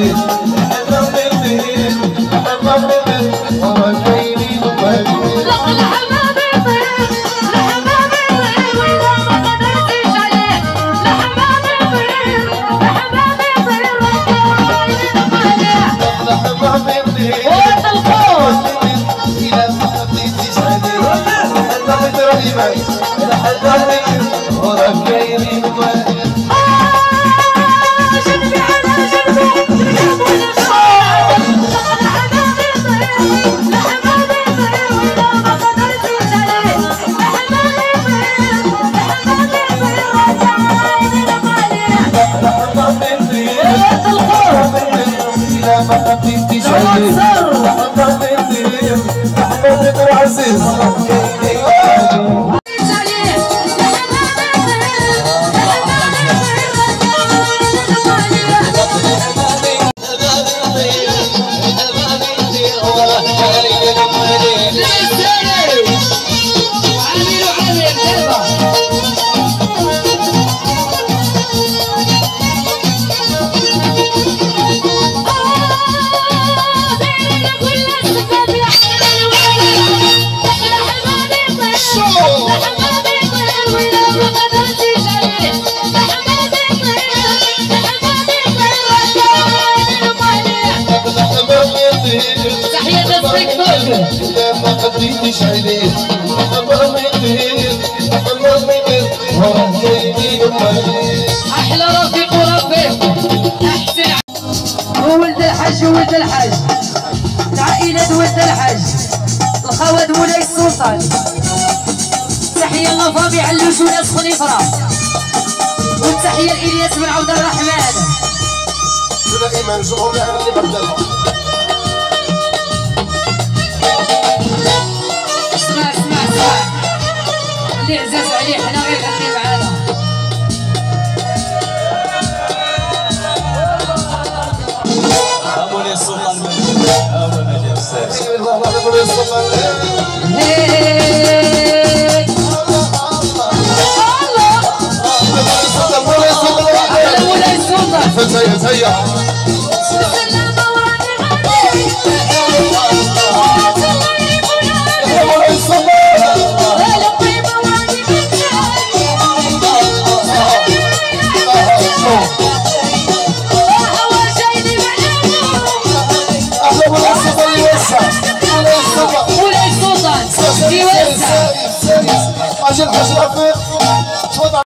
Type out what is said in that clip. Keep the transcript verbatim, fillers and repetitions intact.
احلى رفيق ورفيق احسن هو ولد الحاج وولد الحاج عائلة ولد الحاج الخواد مولاي السلطان تحية لفامي علوش وناس خليفرة والتحية لإلياس بن عبد الرحمن دائما شغل اللي بدل اسمع اسمع اسمع اللي عزاز عليه حنا غير خليه معانا مولاي السلطان مولاي السلطان هيا هيا مولاي السلطان يوسع اجل حاج رفيق